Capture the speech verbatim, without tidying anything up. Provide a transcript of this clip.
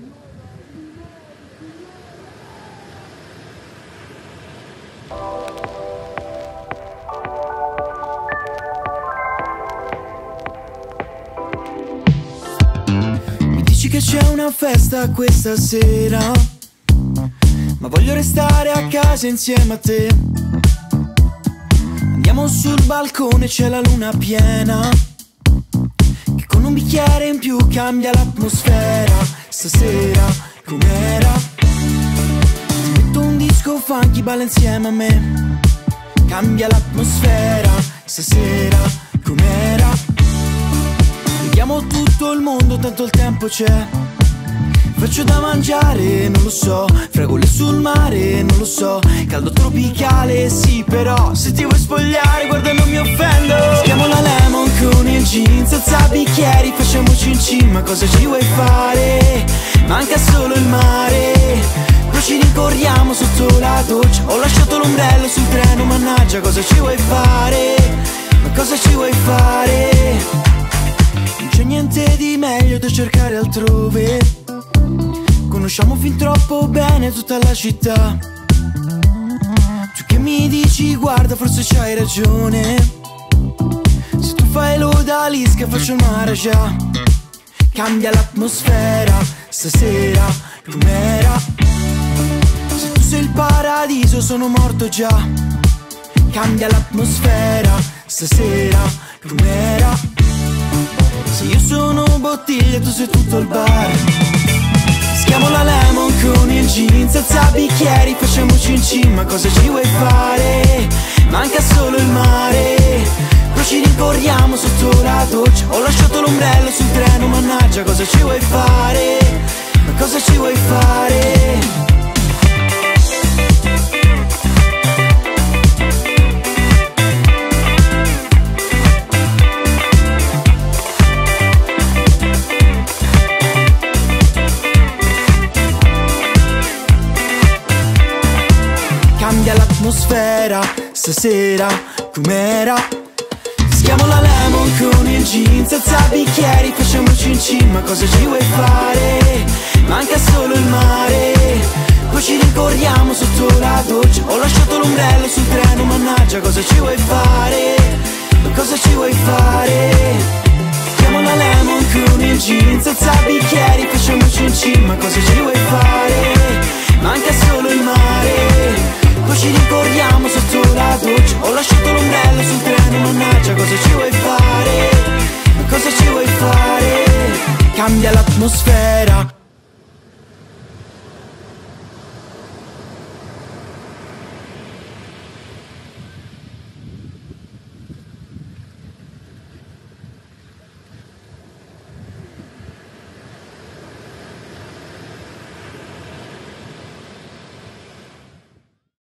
Che c'è una festa questa sera, ma voglio restare a casa insieme a te. Andiamo sul balcone, c'è la luna piena, che con un bicchiere in più cambia l'atmosfera. Stasera com'era? Ti metto un disco funky, balla insieme a me, cambia l'atmosfera. Stasera com'era? Vediamo tutto il mondo, tanto il tempo c'è. Faccio da mangiare, non lo so, fragole sul mare, non lo so, caldo tropicale, sì, però se ti vuoi spogliare, guarda, non mi offendo. Stiamo la lemon con il gin, senza bicchieri, facciamoci in cima, cosa ci vuoi fare? Manca solo il mare, poi ci rincorriamo sotto la doccia. Ho lasciato l'ombrello sul treno, mannaggia, cosa ci vuoi fare? Ma cosa ci vuoi fare? Non c'è niente di meglio da cercare altrove, conosciamo fin troppo bene tutta la città. Tu che mi dici guarda, forse c'hai ragione, se tu fai l'odalisca faccio il Maharaja. Cambia l'atmosfera, stasera com'era? Se tu sei il paradiso sono morto già. Cambia l'atmosfera, stasera com'era? Se io sono bottiglia, tu sei tutto il bar. Schiamo la lemon con il gin, senza bicchieri, facciamoci in cima, cosa ci vuoi fare? Manca solo il mare, poi ci rincorriamo sotto la doccia. Ho lasciato l'ombrello sul treno, mannaggia, cosa ci vuoi fare? Ma cosa ci vuoi fare? Cambia l'atmosfera, stasera com'era? Schiamo la lemon con il gin, senza bicchieri, facciamoci in cima, cosa ci vuoi fare? Manca solo il mare, poi ci rincorriamo sotto la doccia. Ho lasciato l'ombrello sul treno, mannaggia, cosa ci vuoi fare? Ma cosa ci vuoi fare? Schiamo la lemon con il gin, senza bicchieri, facciamoci in cima, cosa ci